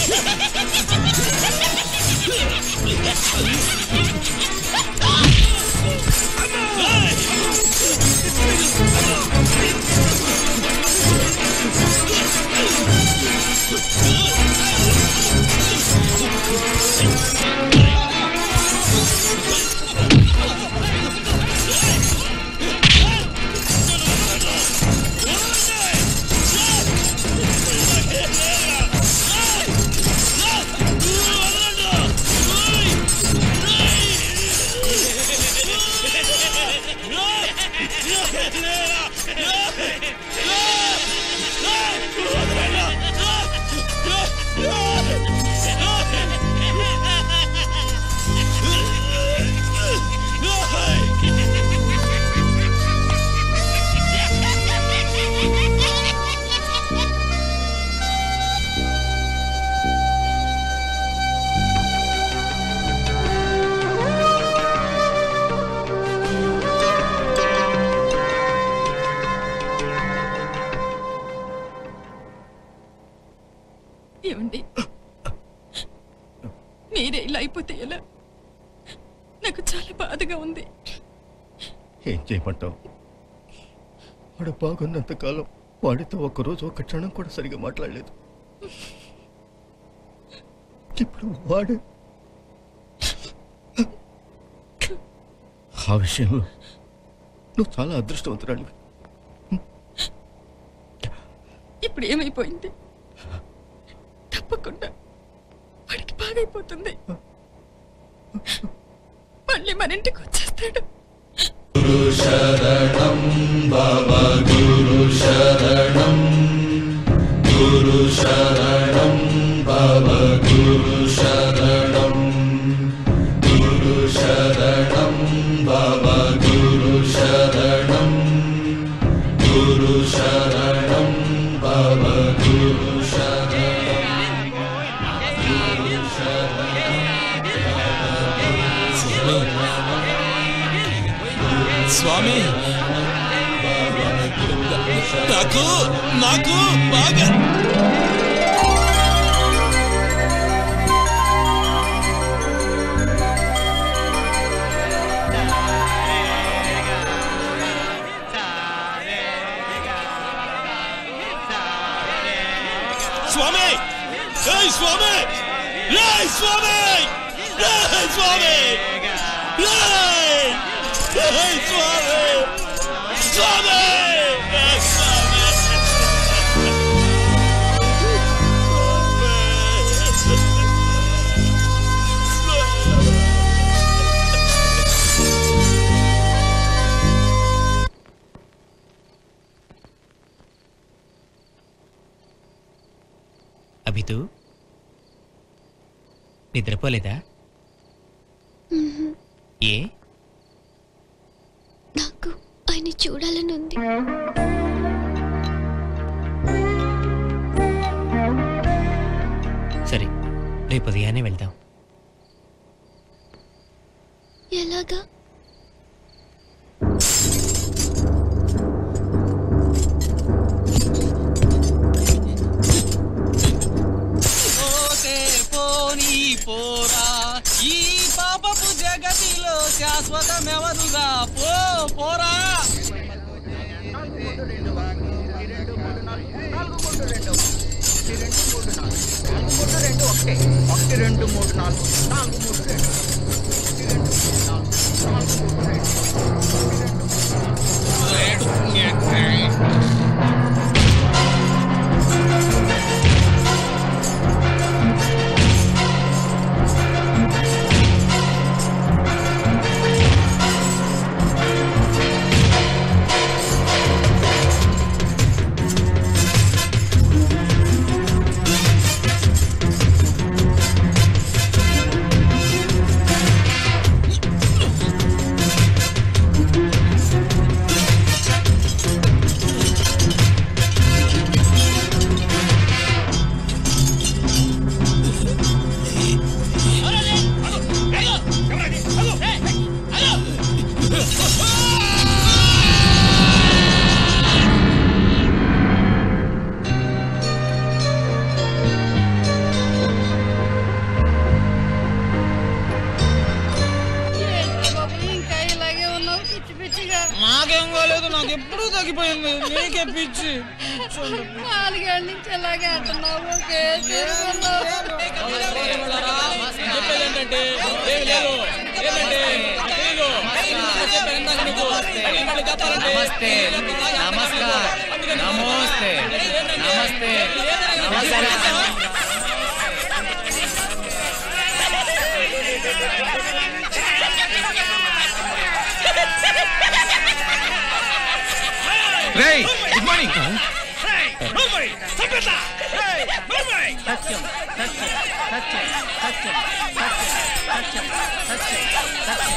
మీరే ఇలా అయిపోతే ఎలా? నాకు చాలా బాధగా ఉంది. ఏం చేయమంటావు? వాడు బాగున్నంత కాలం వాడితో ఒక్కరోజు ఒక్క క్షణం కూడా సరిగా మాట్లాడలేదు. ఇప్పుడు వాడు ఆ విషయంలో నువ్వు చాలా అదృష్టవంతురాలివి. ఇప్పుడు ఏమైపోయింది? తప్పకుండా వాడికి బాగైపోతుంది. మళ్ళీ మన ఇంటికి వచ్చేస్తాడు. గురు శరణం బాబా, గురు శరణం, గురు శరణం బాబా, గురు శరణం, గురు శరణం బాబా, గురు శరణం, గురు శరణం బాబా, గురు శరణం. స్వామి, నాకు నాకు బాగా స్వామి, జై స్వామి, జై స్వామి, జై స్వామి, జై స్వామి, స్వామి. అభితూ, నిద్రపోలేదా? ఏ? నాకు ఆయన చూడాలని ఉంది. సరే, రేపు ఉదయాన్నే వెళ్దాం. ఎలాగా? పోరా, ఈ పాపపు జగతిలో శాశ్వతమెవరుగా? పోరా. నాకు ఎప్పుడూ తగ్గిపోయింది, నీకే పిచ్చి. 4 ఏళ్ళ నుంచి అలాగే అంటున్నావు. చెప్పేది ఏంటంటే ఏమి లేదు. నమస్తే నమస్కారం నమస్తే నమస్తే నమస్కారం. రేయ్ గుడ్ మార్నింగ్. సత్యం సత్యం సత్యం సత్యం సత్యం సత్యం సత్యం సత్యం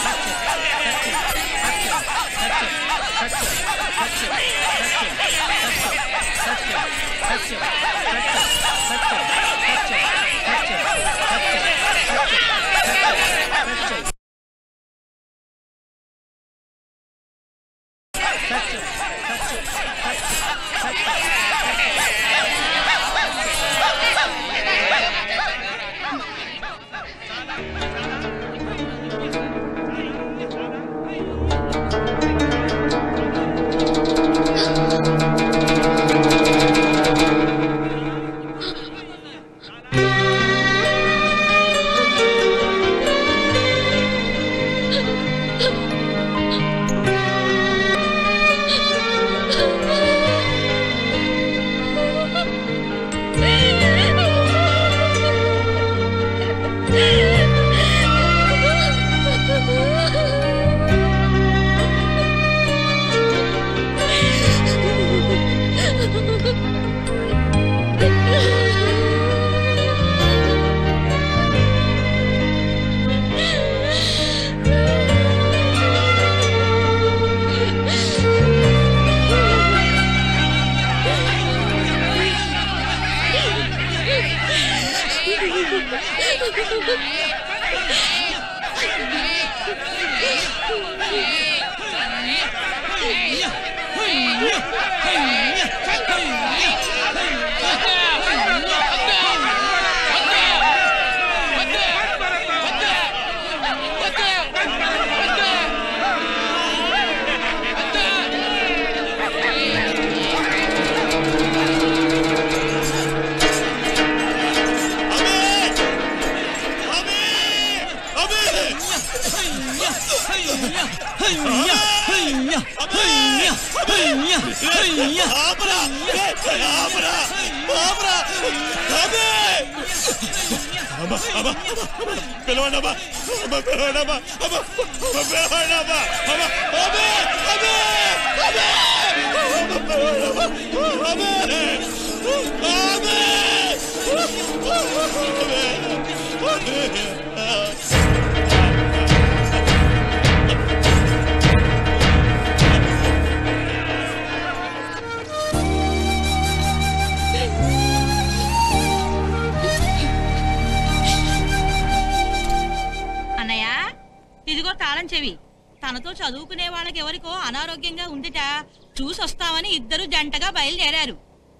తనతో చదువుకునే వాళ్ళకి ఎవరికో అనారోగ్యంగా ఉందిట, చూసొస్తామని ఇద్దరు జంటగా బయలుదేరారు.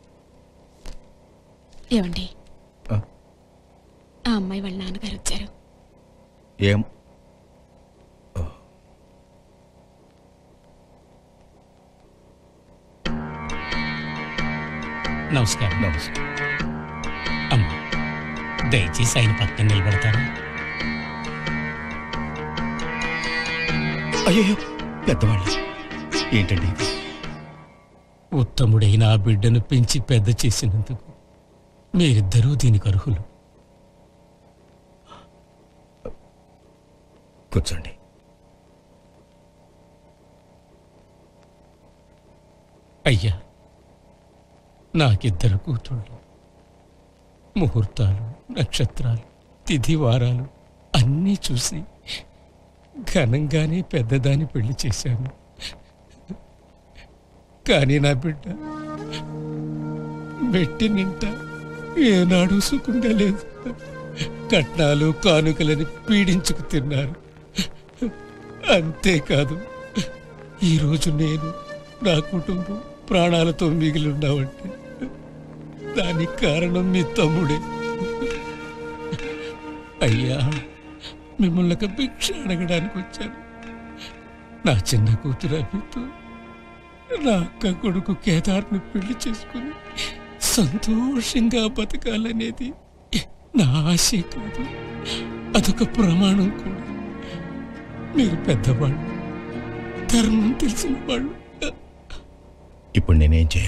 ఏమండి, ఆ అమ్మాయి వాళ్ళ నాన్నగారు వచ్చారు. ఏం నమస్కారం. నమస్కారం. అమ్మా, దయచేసి ఆయన పక్కన నిలబడతారా? అయ్యో, పెద్దవాళ్ళు ఏంటండి ఇది? ఉత్తముడైన ఆ బిడ్డను పెంచి పెద్ద చేసినందుకు మీరిద్దరూ దీనికి అర్హులు. కూర్చోండి. అయ్యా, నాకిద్దరు కూతుళ్ళు. ముహూర్తాలు, నక్షత్రాలు, తిథి వారాలు అన్నీ చూసి ఘనంగానే పెద్దదాని పెళ్లి చేశాను. కానీ నా బిడ్డ మెట్టి నింట ఏనాడు సుఖంగా లేదు. కట్నాలు కానుకలని పీడించుకు తిన్నారు. అంతేకాదు, ఈరోజు నేను, నా కుటుంబం ప్రాణాలతో మిగిలి ఉన్నామంటే దానికి కారణం మీ తమ్ముడే. అయ్యా, మిమ్మల్ని ఒక భిక్ష అడగడానికి వచ్చాను. నా చిన్న కూతురు అభితో నా అక్క కొడుకు కేదార్ని పెళ్లి చేసుకుని సంతోషంగా బతకాలనేది నా ఆశే కాదు, అదొక ప్రమాణం కూడా. మీరు పెద్దవాళ్ళు, ధర్మం తెలిసిన వాళ్ళు. ఇప్పుడు నేనేం చేయాలి?